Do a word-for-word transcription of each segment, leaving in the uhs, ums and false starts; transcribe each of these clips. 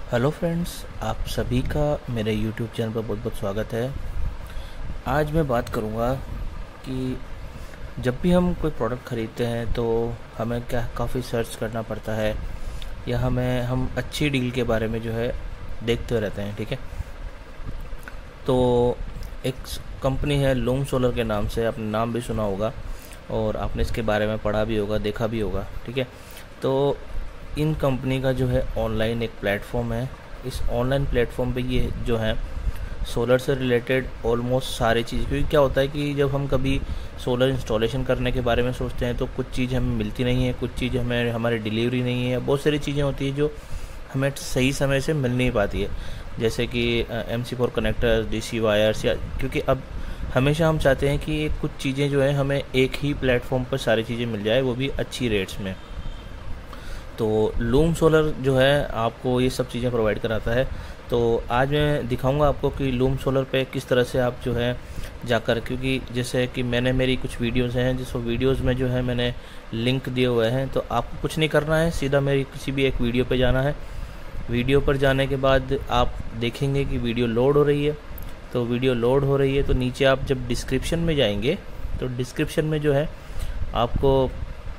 Hello friends, आप सभी का मेरे यूट्यूब चैनल पर बहुत बहुत स्वागत है। आज मैं बात करूँगा कि जब भी हम कोई प्रोडक्ट ख़रीदते हैं तो हमें क्या काफ़ी सर्च करना पड़ता है, या हमें हम अच्छी डील के बारे में जो है देखते रहते हैं। ठीक है, तो एक कंपनी है लूम सोलर के नाम से, आपने नाम भी सुना होगा और आपने इसके बारे में पढ़ा भी होगा, देखा भी होगा। ठीक है, तो इन कंपनी का जो है ऑनलाइन एक प्लेटफॉर्म है। इस ऑनलाइन प्लेटफॉर्म पे ये जो है सोलर से रिलेटेड ऑलमोस्ट सारी चीज़, क्योंकि क्या होता है कि जब हम कभी सोलर इंस्टॉलेशन करने के बारे में सोचते हैं तो कुछ चीज़ हमें मिलती नहीं है, कुछ चीज़ हमें हमारी डिलीवरी नहीं है, बहुत सारी चीज़ें होती है जो हमें सही समय से मिल नहीं पाती है, जैसे कि M C four connectors, D C wires, या क्योंकि अब हमेशा हम चाहते हैं कि कुछ चीज़ें जो है हमें एक ही प्लेटफॉर्म पर सारी चीज़ें मिल जाए, वो भी अच्छी रेट्स में। तो लूम सोलर जो है आपको ये सब चीज़ें प्रोवाइड कराता है। तो आज मैं दिखाऊंगा आपको कि लूम सोलर पे किस तरह से आप जो है जाकर, क्योंकि जैसे कि मैंने मेरी कुछ वीडियोस हैं जिस वीडियोस में जो है मैंने लिंक दिए हुए हैं, तो आपको कुछ नहीं करना है, सीधा मेरी किसी भी एक वीडियो पे जाना है। वीडियो पर जाने के बाद आप देखेंगे कि वीडियो लोड हो रही है। तो वीडियो लोड हो रही है तो नीचे आप जब डिस्क्रिप्शन में जाएंगे तो डिस्क्रिप्शन में जो है आपको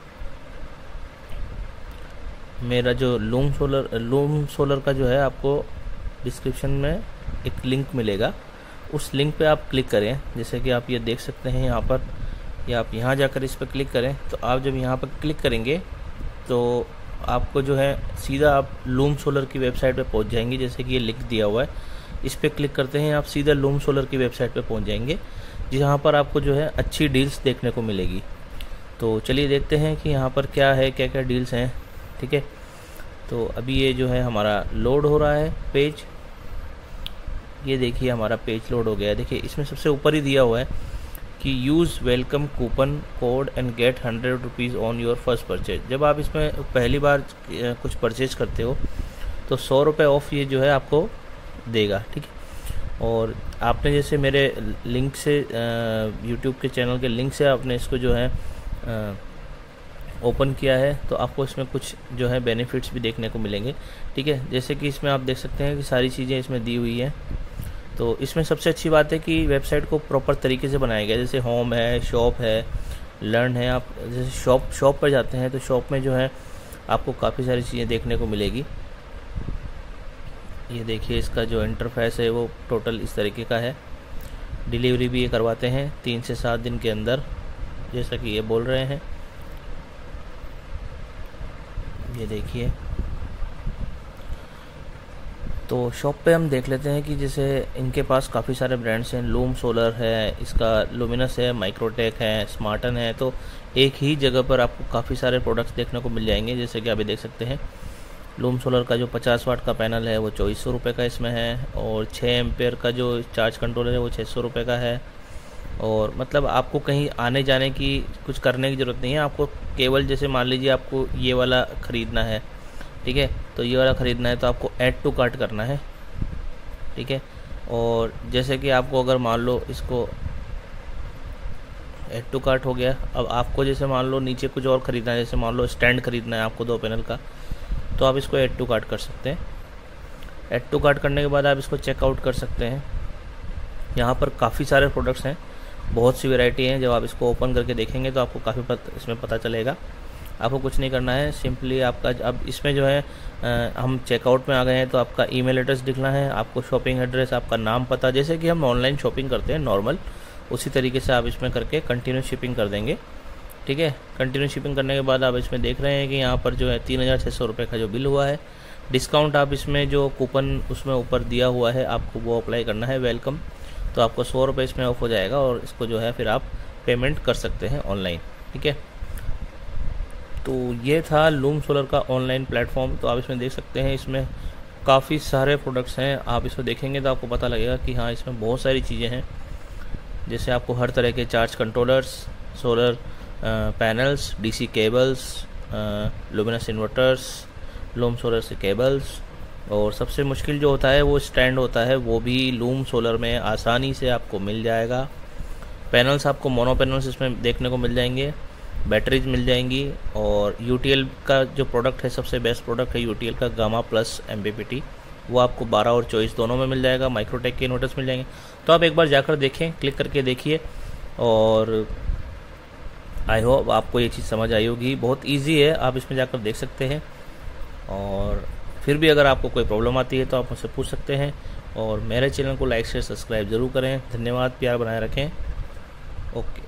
मेरा जो लूम सोलर लूम सोलर का जो है आपको डिस्क्रिप्शन में एक लिंक मिलेगा, उस लिंक पे आप क्लिक करें। जैसे कि आप ये देख सकते हैं यहाँ पर, या आप यहाँ जाकर इस पर क्लिक करें। तो आप जब यहाँ पर क्लिक करेंगे तो आपको जो है सीधा आप लूम सोलर की वेबसाइट पे पहुँच जाएंगे। जैसे कि ये लिंक दिया हुआ है, इस पर क्लिक करते हैं आप सीधा लूम सोलर की वेबसाइट पे पहुँच जाएंगे, जहाँ पर आपको जो है अच्छी डील्स देखने को मिलेगी। तो चलिए देखते हैं कि यहाँ पर क्या है, क्या क्या डील्स हैं। ठीक है, तो अभी ये जो है हमारा लोड हो रहा है पेज। ये देखिए हमारा पेज लोड हो गया है। देखिए इसमें सबसे ऊपर ही दिया हुआ है कि use welcome coupon code and get hundred rupees on your first purchase. जब आप इसमें पहली बार कुछ परचेज करते हो तो सौ रुपये ऑफ ये जो है आपको देगा। ठीक है, और आपने जैसे मेरे लिंक से यूट्यूब के चैनल के लिंक से आपने इसको जो है आ, ओपन किया है तो आपको इसमें कुछ जो है बेनिफिट्स भी देखने को मिलेंगे। ठीक है, जैसे कि इसमें आप देख सकते हैं कि सारी चीज़ें इसमें दी हुई हैं। तो इसमें सबसे अच्छी बात है कि वेबसाइट को प्रॉपर तरीके से बनाया गया। जैसे होम है, शॉप है, लर्न है। आप जैसे शॉप शॉप पर जाते हैं तो शॉप में जो है आपको काफ़ी सारी चीज़ें देखने को मिलेगी। ये देखिए इसका जो इंटरफेस है वो टोटल इस तरीके का है। डिलीवरी भी ये करवाते हैं तीन से सात दिन के अंदर, जैसा कि ये बोल रहे हैं। ये देखिए, तो शॉप पे हम देख लेते हैं कि जैसे इनके पास काफ़ी सारे ब्रांड्स हैं। लूम सोलर है, इसका लुमिनस है, माइक्रोटेक है, स्मार्टन है। तो एक ही जगह पर आपको काफ़ी सारे प्रोडक्ट्स देखने को मिल जाएंगे। जैसे कि अभी देख सकते हैं लूम सोलर का जो पचास वाट का पैनल है वो चौबीस सौ रुपये का इसमें है, और छः एम्पेयर का जो चार्ज कंट्रोलर है वो छः सौ रुपये का है। और मतलब आपको कहीं आने जाने की कुछ करने की ज़रूरत नहीं है। आपको केवल जैसे मान लीजिए आपको ये वाला ख़रीदना है, ठीक है, तो ये वाला ख़रीदना है तो आपको ऐड टू कार्ट करना है। ठीक है, और जैसे कि आपको अगर मान लो इसको ऐड टू कार्ट हो गया। अब आपको जैसे मान लो नीचे कुछ और ख़रीदना है, जैसे मान लो स्टैंड ख़रीदना है आपको दो पैनल का, तो आप इसको ऐड टू कार्ट कर सकते हैं। ऐड टू कार्ट करने के बाद आप इसको चेकआउट कर सकते हैं। यहाँ पर काफ़ी सारे प्रोडक्ट्स हैं, बहुत सी वैरायटी है। जब आप इसको ओपन करके देखेंगे तो आपको काफ़ी पत, इसमें पता चलेगा। आपको कुछ नहीं करना है, सिंपली आपका अब इसमें जो है आ, हम चेकआउट में आ गए हैं तो आपका ईमेल एड्रेस लिखना है, आपको शॉपिंग एड्रेस, आपका नाम, पता, जैसे कि हम ऑनलाइन शॉपिंग करते हैं नॉर्मल, उसी तरीके से आप इसमें करके कंटिन्यू शिपिंग कर देंगे। ठीक है, कंटिन्यू शिपिंग करने के बाद आप इसमें देख रहे हैं कि यहाँ पर जो है तीन हज़ार छः सौ रुपये का जो बिल हुआ है। डिस्काउंट आप इसमें जो कूपन उसमें ऊपर दिया हुआ है आपको वो अप्लाई करना है, वेलकम। तो आपको सौ रुपये इसमें ऑफ हो जाएगा और इसको जो है फिर आप पेमेंट कर सकते हैं ऑनलाइन। ठीक है, तो ये था लूम सोलर का ऑनलाइन प्लेटफॉर्म। तो आप इसमें देख सकते हैं इसमें काफ़ी सारे प्रोडक्ट्स हैं। आप इसको देखेंगे तो आपको पता लगेगा कि हाँ इसमें बहुत सारी चीज़ें हैं। जैसे आपको हर तरह के charge controllers, solar panels, DC cables, Luminous inverters, Loom solar से केबल्स, और सबसे मुश्किल जो होता है वो स्टैंड होता है, वो भी लूम सोलर में आसानी से आपको मिल जाएगा। पैनल्स आपको मोनो पैनल्स इसमें देखने को मिल जाएंगे, बैटरीज मिल जाएंगी, और यूटीएल का जो प्रोडक्ट है सबसे बेस्ट प्रोडक्ट है यूटीएल का गामा प्लस एमपीपीटी वो आपको बारह और चौबीस दोनों में मिल जाएगा, माइक्रोटेक के इन्वर्टर्स मिल जाएंगे। तो आप एक बार जाकर देखें, क्लिक करके देखिए, और आई होप आपको ये चीज़ समझ आई होगी। बहुत इजी है, आप इसमें जाकर देख सकते हैं। और फिर भी अगर आपको कोई प्रॉब्लम आती है तो आप मुझसे पूछ सकते हैं। और मेरे चैनल को लाइक शेयर सब्सक्राइब ज़रूर करें। धन्यवाद, प्यार बनाए रखें। ओके।